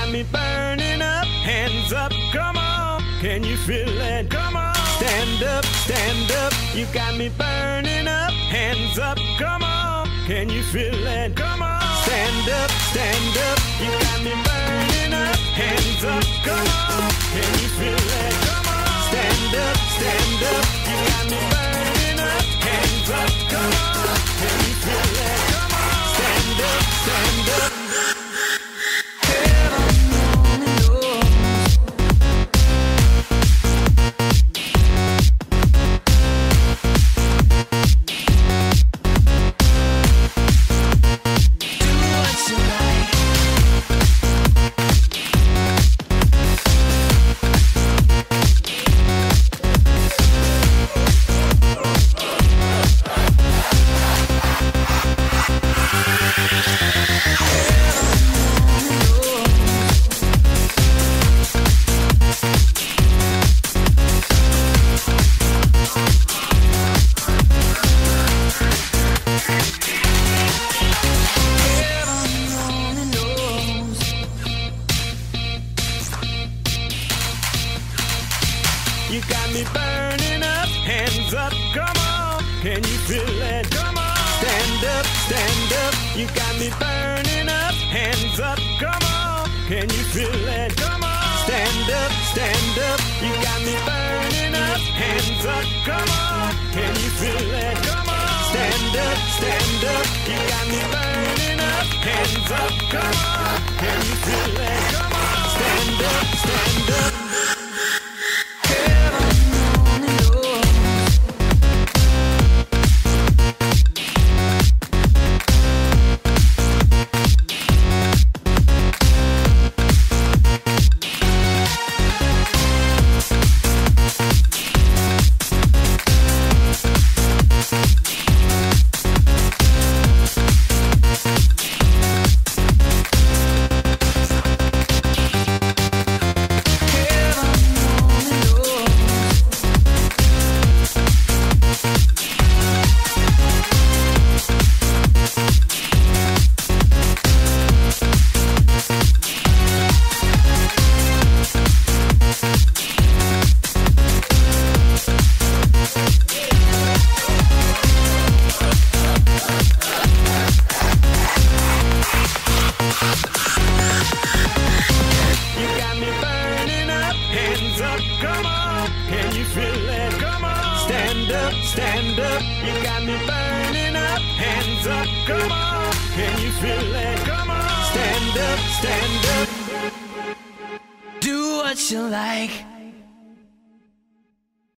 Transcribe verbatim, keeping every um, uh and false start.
got me burning up, hands up, come on. Can you feel it? Come on. Stand up, stand up. You got me burning up, hands up, come on. Can you feel it? Come on. Stand up, stand up. You got me burning up, hands up, come on. Can you feel it? Come on. Stand up, stand up. You got me burning up, hands up, come on. Can you feel it? Come on. Stand up, stand up. You got me burning up, hands up, come on. Can you feel it? Come on. Stand up, stand up. You got me burning up, hands up, come on. Can you feel it? Come on. Stand up, stand up. You got me burning up, hands up, come on. Can you feel it? Come on. Stand up, stand up. You got me burning up, hands up, come on. Can you feel it? Come on. Stand up, stand up. Come on, can you feel it? Come on, stand up, stand up. You got me burning up, hands up. Come on, can you feel it? Come on, stand up, stand up. Do what you like.